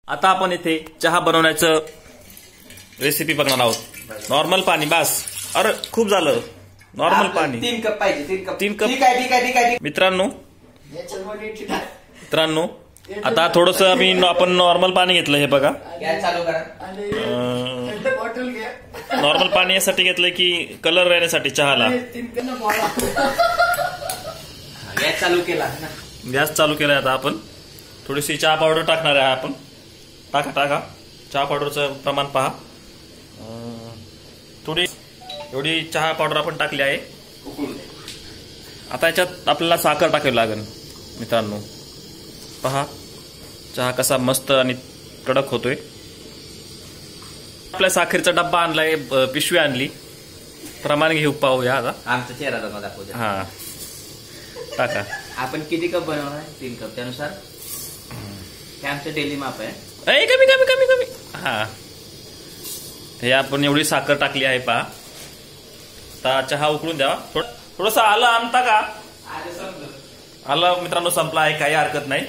आता आपण इथे चहा बनवण्याचं रेसिपी बघणार आहोत। नॉर्मल पाणी बस। अरे खूप झालं नॉर्मल पाणी। 3 कप पाहिजे 3 कप। ठीक आहे मित्रांनो आता थोडस आपण नॉर्मल पाणी घेतलं हे बघा। गॅस चालू करा। नॉर्मल पाणी यासाठी घेतलंय की कलर येण्यासाठी चहाला। गॅस चालू केला ना। गॅस चालू केलाय आता आपण थोडीशी चहा पावडर टाकणार आहे आपण। टाका चहा पावडरचं प्रमाण पहा। थोडी एवढी चहा पावडर आपण टाकली आहे। आता याच्यात आपल्याला साखर टाकावी लागेल मित्रांनो। पहा चहा कसा मस्त आणि कडक होतोय। आपल्या साखरेचा डब्बा आणलाय पिशवी आणली। प्रमाण घेऊ पाहूया आता। आमचा चेहरा दाखवू द्या। हा टाका। आपण किती कप बनवणार 3 कप त्यानुसार हे आमचं डेली माप आहे। कमी हा हे आपण एवढी साखर टाकली आहे पहा। आता चहा उकळून द्या। थोडस आलं आणता का? आलं मित्रांनो संपला आहे काही हरकत नाही।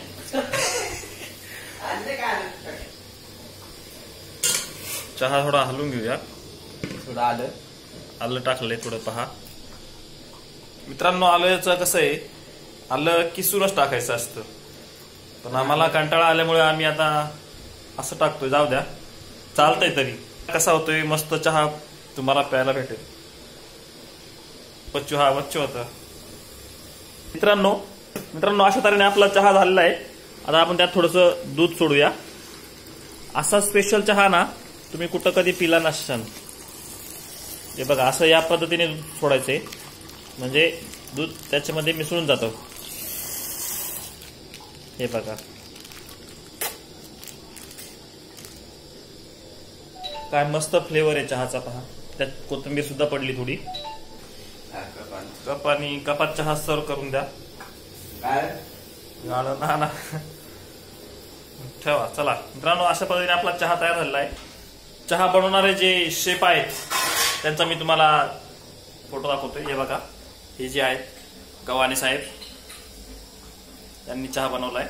चहा थोडा हलवून घेऊया। थोडं आलं टाकलंय थोडं पहा मित्रांनो। आलंच कसं आहे आलं किसूनच टाकायचं असतं पण आम्हाला कंटाळा आल्यामुळे आम्ही आता असं टाकतोय। जाऊ द्या चालतंय तरी। कसा होतोय मस्त चहा तुम्हाला प्यायला भेटेल। बच्चू होता मित्रांनो अशा तऱ्हेने आपला चहा झालेला आहे। आता आपण त्यात थोडंसं दूध सोडूया। असा स्पेशल चहा ना तुम्ही कुठं कधी पिला नसशाल। हे बघा असं या पद्धतीने दूध सोडायचंय म्हणजे दूध त्याच्यामध्ये मिसळून जातं। हे बघा काय मस्त फ्लेवर आहे चहाचा पहा। त्यात कोथिंबीर सुद्धा पडली थोडी। कपात चहा सर्व करून द्या। ना ठेवा। चला मित्रांनो अशा पद्धतीने आपला चहा तयार झालेला आहे। चहा बनवणारे जे शेफ आहेत त्यांचा मी तुम्हाला फोटो दाखवतोय। हे बघा हे जे आहेत गव्हाणे साहेब त्यांनी चहा बनवलाय।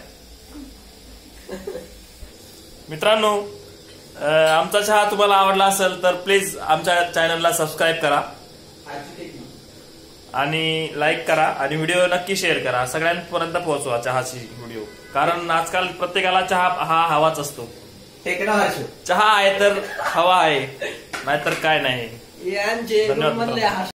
मित्रांनो आमचा चहा तुम्हाला आवडला असेल तर प्लीज आमच्या चॅनलला सबस्क्राईब करा आणि लाईक करा आणि व्हिडिओ नक्की शेअर करा। सगळ्यांपर्यंत पोहोचवा चहाची व्हिडिओ कारण आजकाल प्रत्येकाला चहा हा हवाच असतो। चहा आहे तर हवा आहे नाहीतर काय नाही। धन्यवाद।